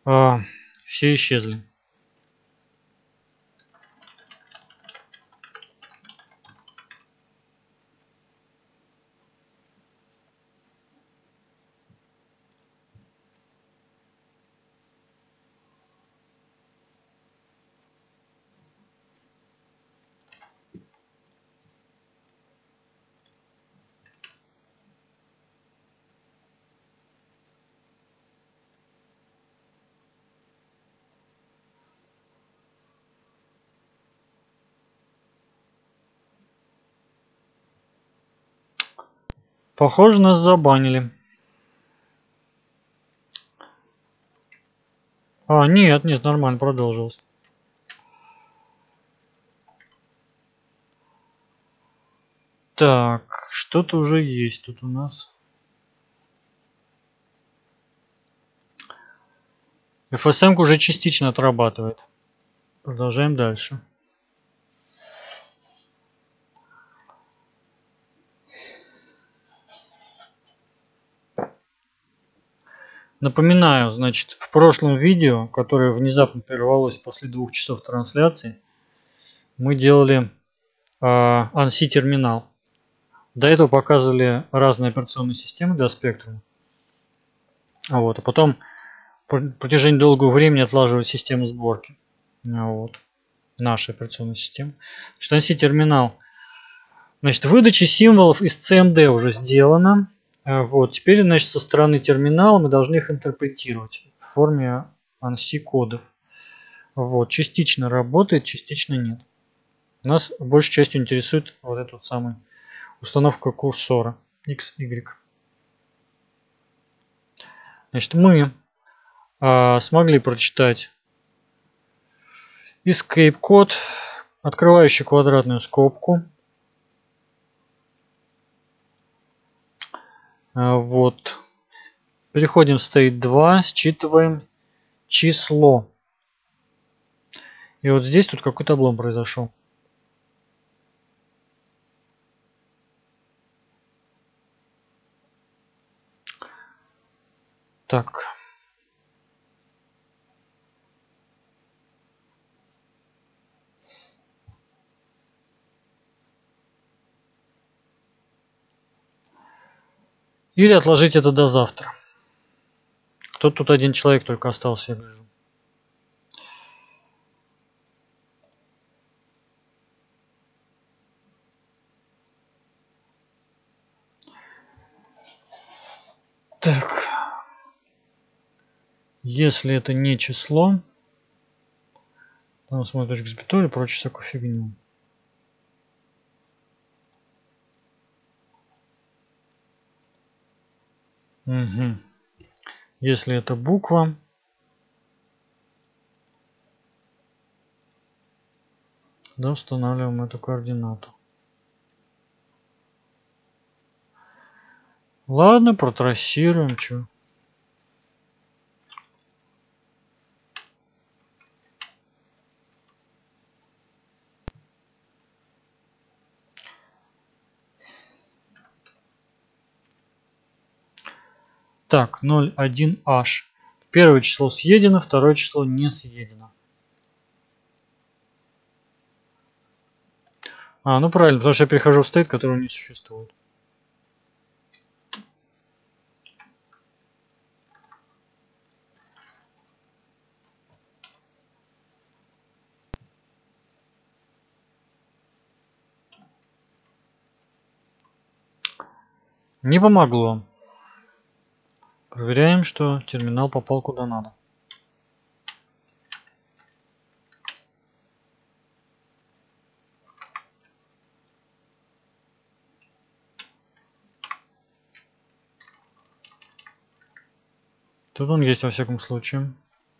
все исчезли. Похоже, нас забанили. Нет, нормально продолжилось. Так, что-то уже есть тут у нас. FSM уже частично отрабатывает. Продолжаем дальше. Напоминаю, значит, в прошлом видео, которое внезапно прервалось после 2 часов трансляции, мы делали ANSI терминал. До этого показывали разные операционные системы для Spectrum. А потом по протяжении долгого времени отлаживали систему сборки. Нашей операционной системы. Значит, ANSI терминал. Значит, выдача символов из CMD уже сделана. Теперь, значит, со стороны терминала мы должны их интерпретировать в форме ANSI кодов. Частично работает, частично нет. Нас большей частью интересует вот эта самая установка курсора X, Y. Значит, мы смогли прочитать escape код, открывающий квадратную скобку. Переходим в state 2, считываем число. И вот здесь тут какой-то облом произошел. Так. Или отложить это до завтра. Кто тут один человек только остался, я вижу. Так. Если это не число, там смотрим точку запятой или прочую всякую фигню. Угу. Если это буква, тогда устанавливаем эту координату. Ладно, протрассируем, что. Так, 0,1H. Первое число съедено, второе число не съедено. Ну правильно, потому что я перехожу в стейт, которого не существует. Не помогло. Проверяем, что терминал попал куда надо. Тут он есть во всяком случае.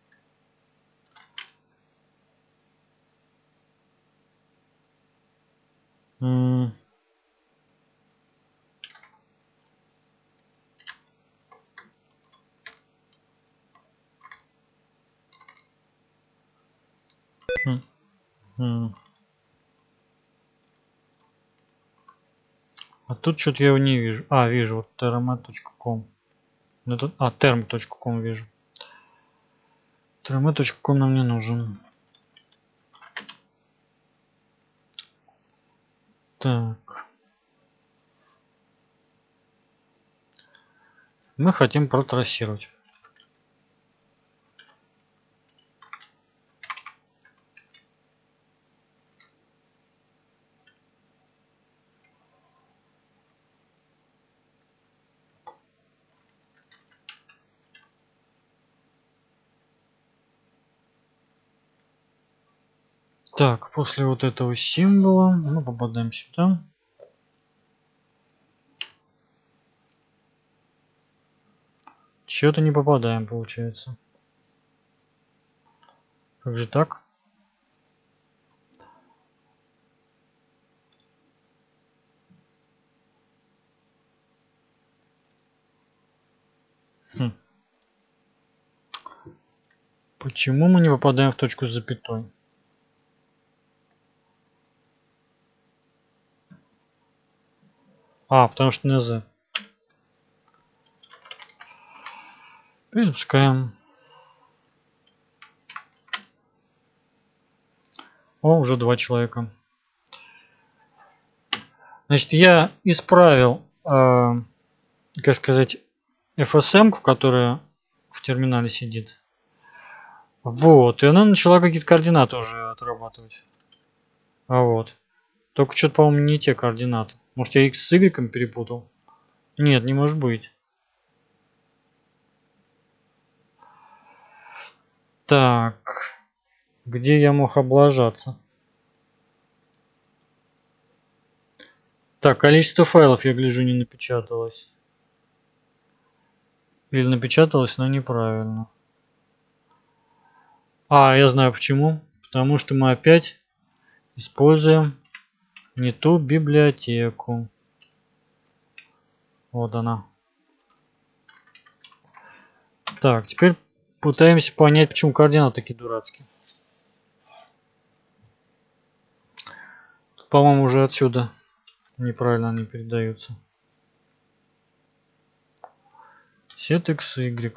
А тут что-то я его не вижу. Вижу, вот term.com. term.com вижу. Treme.com нам не нужен. Так. Мы хотим протрассировать. Так, после вот этого символа мы попадаем сюда. Чего-то не попадаем, получается. Как же так? Почему мы не попадаем в точку с запятой? Потому что НЗ. Перезапускаем. Уже 2 человека. Значит, я исправил, как сказать, FSM-ку, которая в терминале сидит. Вот, и она начала какие-то координаты уже отрабатывать. Вот. Только что-то, по-моему, не те координаты. Может, я X с Y перепутал? Нет, не может быть. Так. Где я мог облажаться? Так, количество файлов, я гляжу, не напечаталось. Или напечаталось, но неправильно. Я знаю почему. Потому что мы опять используем не ту библиотеку. Вот она. Так, теперь пытаемся понять, почему координаты такие дурацкие. По-моему, уже отсюда неправильно они передаются. Set x, y.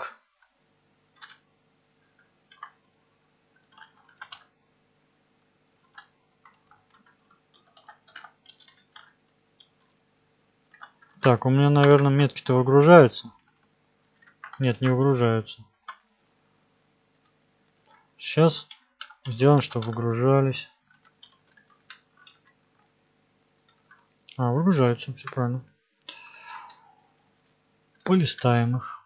Так, у меня, наверное, метки-то выгружаются. Нет, не выгружаются. Сейчас сделаем, чтобы выгружались. Выгружаются, все правильно. Полистаем их.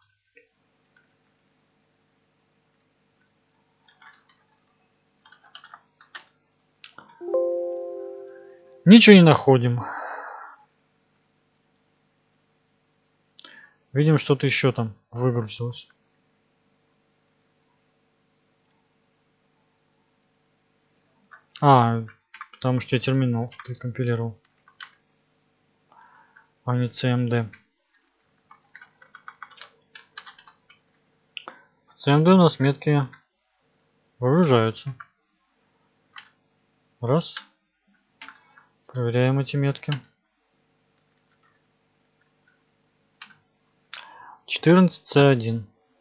Ничего не находим. Видим, что-то еще там выгрузилось. Потому что я терминал прикомпилировал. Не CMD. В CMD у нас метки выгружаются. Раз. Проверяем эти метки. 14C1.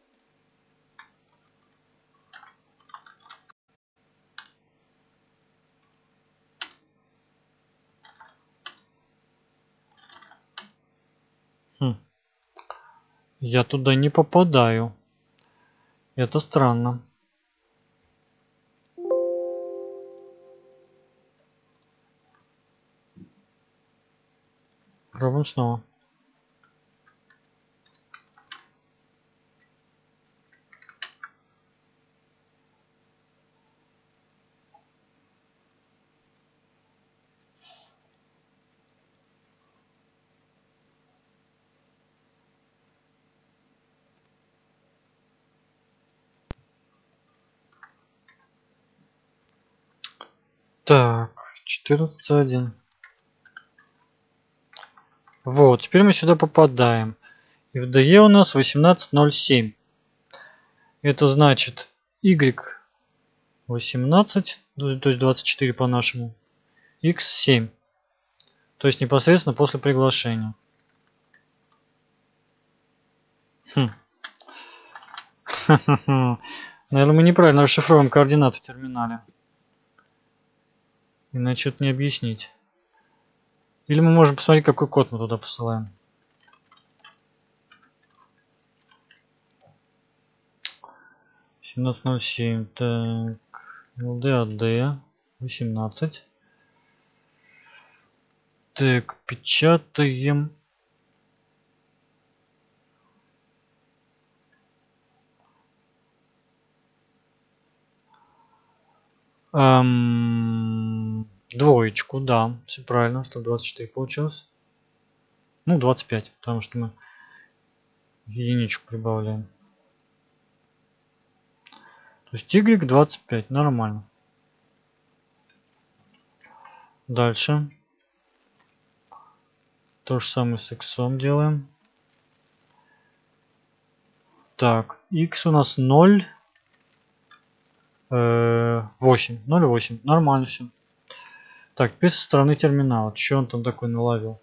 Я туда не попадаю. Это странно. Пробуем снова. Так, 14.1. Вот, теперь мы сюда попадаем. И в DE у нас 18.07. Это значит Y 18, то есть 24 по-нашему, X 7. То есть непосредственно после приглашения. Наверное, мы неправильно расшифровываем координаты в терминале. Иначе это не объяснить. Или мы можем посмотреть, какой код мы туда посылаем. .17.07. Так. LDAD 18. Так, печатаем. Двоечку, да, все правильно, что 24 получилось. Ну, 25, потому что мы единичку прибавляем. То есть y 25, нормально. Дальше. То же самое с x делаем. Так, x у нас 0. 8. 0,8. Нормально все. Так, теперь со стороны терминала. Что он там такой наловил?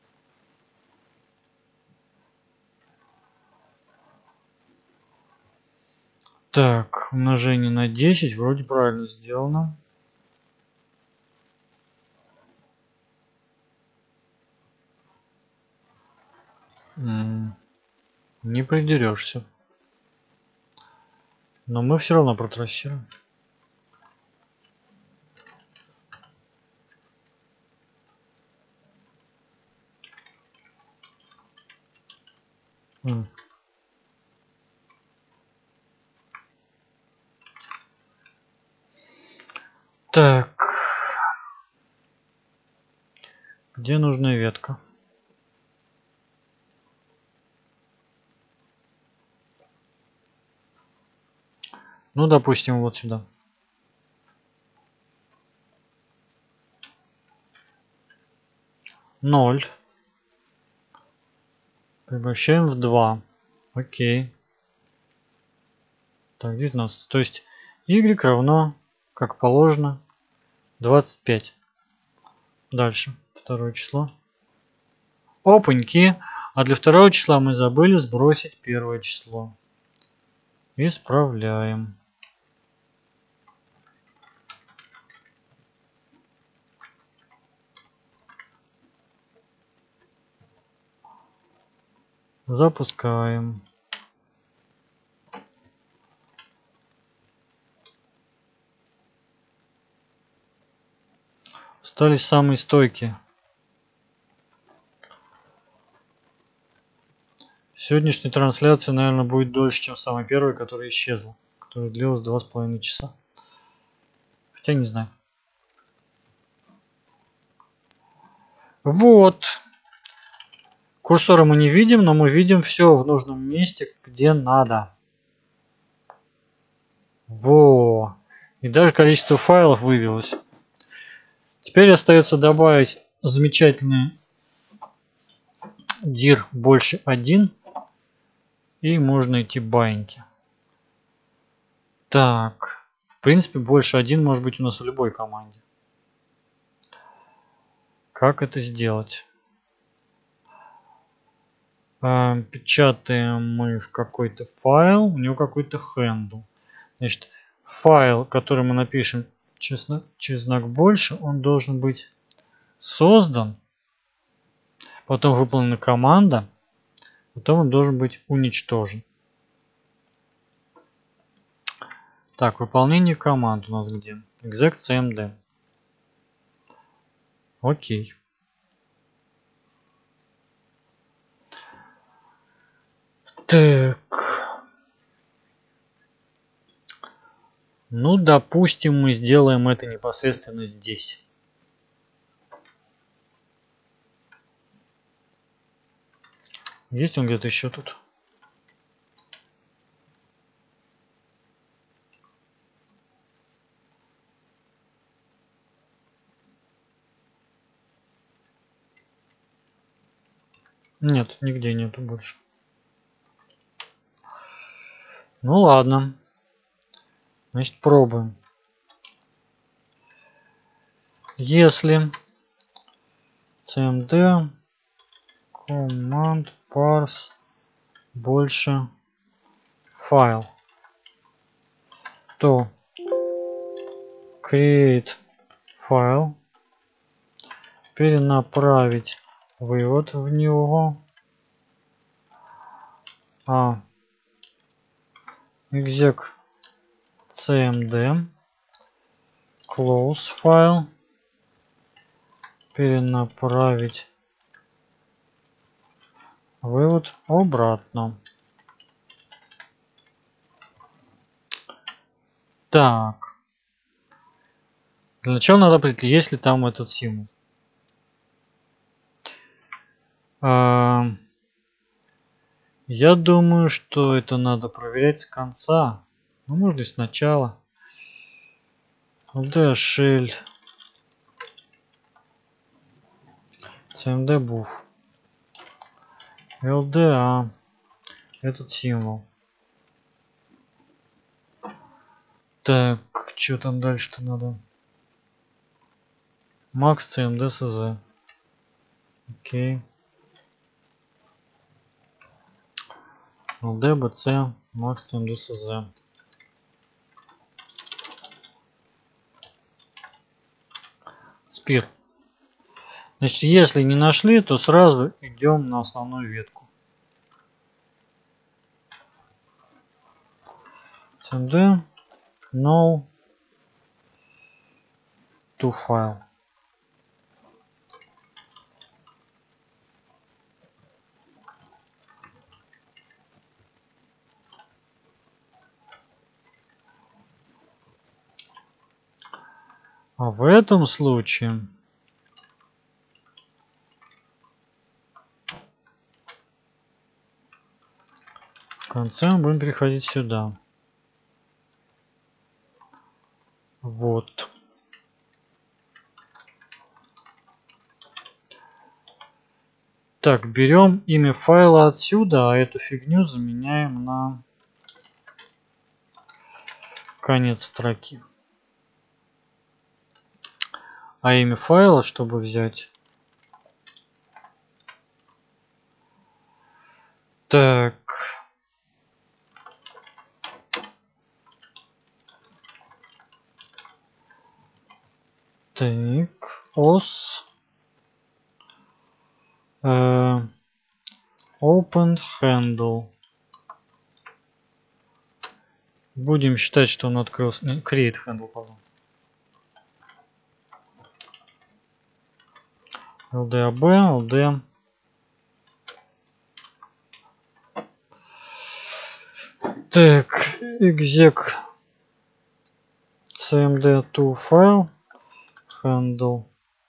Так, умножение на 10. Вроде правильно сделано. Не придерешься. Но мы все равно протрассируем. Так. Где нужная ветка? Ну, допустим, вот сюда. Ноль. Превращаем в 2. Окей. Так, 19. То есть y равно, как положено, 25. Дальше. Второе число. Опаньки. А для второго числа мы забыли сбросить первое число. Исправляем. Запускаем. Остались самые стойкие. Сегодняшняя трансляция, наверное, будет дольше, чем самая первая, которая исчезла. Которая длилась 2,5 часа. Хотя не знаю. Вот. Курсора мы не видим, но мы видим все в нужном месте, где надо. Во. И даже количество файлов вывелось. Теперь остается добавить замечательный dir больше 1. И можно идти баиньки. Так. В принципе, больше 1 может быть у нас в любой команде. Как это сделать? Печатаем мы в какой-то файл. У него какой-то handle. Значит, файл, который мы напишем через знак больше, он должен быть создан. Потом выполнена команда. Потом он должен быть уничтожен. Так, выполнение команд у нас где? Exec cmd. Окей. Так. Ну, допустим, мы сделаем это непосредственно здесь. Есть он где-то еще тут? Нет, нигде нету больше. Ну ладно. Значит, пробуем. Если cmd command parse больше файл. то create file, перенаправить вывод в него, exec cmd close file, перенаправить вывод обратно. Так. Для начала надо определить, есть ли там этот символ. Я думаю, что это надо проверять с конца. Ну, можно и сначала. LD shell cmd buff LDA этот символ. Так, что там дальше-то надо? Max cmd cz. Окей. LDBC Max cmd cz. Спир. Значит, если не нашли, то сразу идем на основную ветку. cmd no to file. А в этом случае в конце мы будем переходить сюда. Вот. Так, берем имя файла отсюда, а эту фигню заменяем на конец строки. А имя файла, чтобы взять. Так. Так, os open handle. Будем считать, что он открылся. Create handle, пardon. LDAB, LD. Так, exec cmd2 файл handle.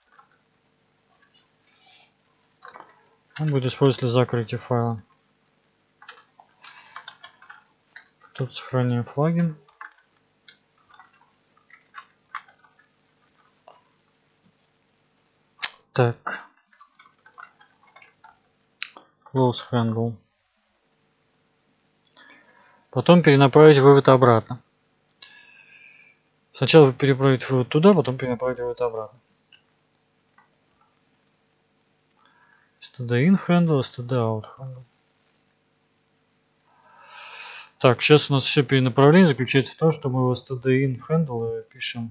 Он будет использовать для закрытия файла. Тут сохраняем флаги. Так. Close handle. Потом перенаправить вывод обратно. Сначала перенаправить вывод туда, потом перенаправить вывод обратно. std in handle, std out handle. Так, сейчас у нас все перенаправление заключается в том, что мы его std in handle пишем.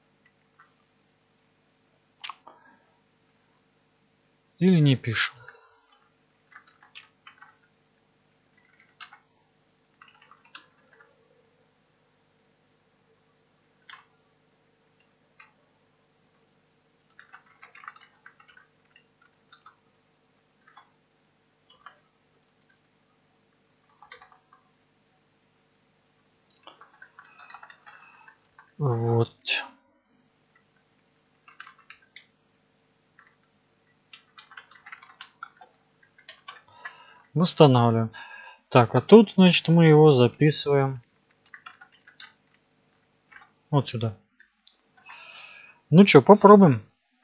Или не пишем. Вот. Восстанавливаем. Так, а тут, значит, мы его записываем вот сюда. Ну что, попробуем.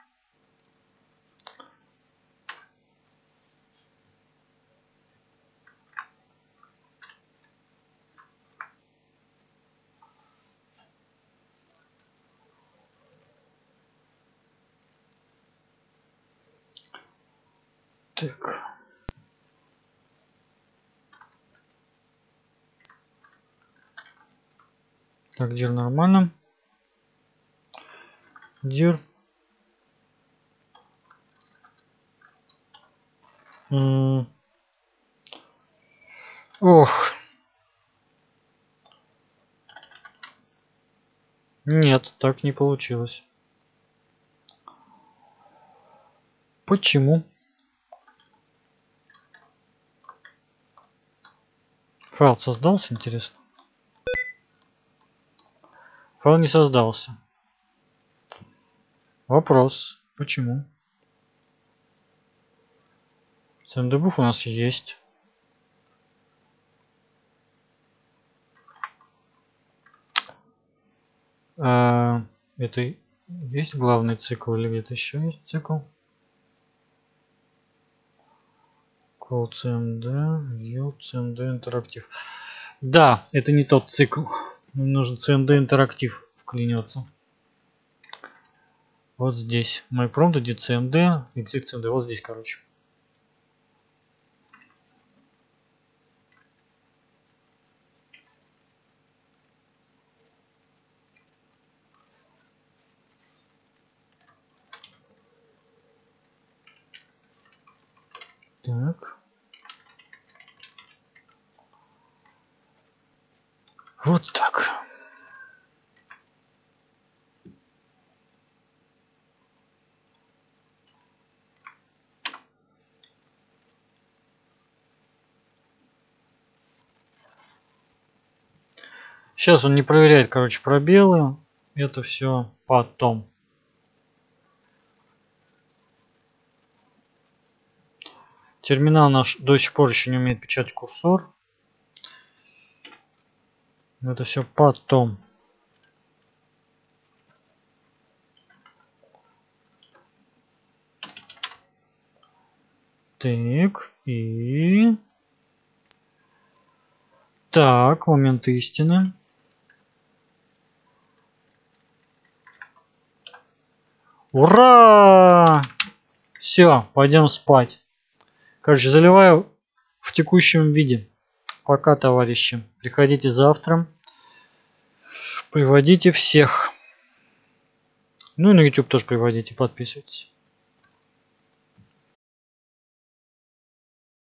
Так. Так, dir нормально. Dir. Ох. Нет, так не получилось. Почему? Файл создался, интересно? Файл не создался. Вопрос. Почему? CMDBuf у нас есть. Это есть главный цикл или где-то еще есть цикл? Call CMD, view CMD Interactive. Да, это не тот цикл. Нам нужен CMD Interactive вклинется. Вот здесь. MyPrompt, edit CMD, exit CMD. Вот здесь, короче. Так. Вот так. Сейчас он не проверяет, короче, пробелы. Это все потом. Терминал наш до сих пор еще не умеет печатать курсор. Это все потом. Так, и... Так, момент истины. Ура! Все, пойдем спать. Короче, заливаю в текущем виде. Пока, товарищи. Приходите завтра. Приводите всех. Ну и на YouTube тоже приводите, подписывайтесь.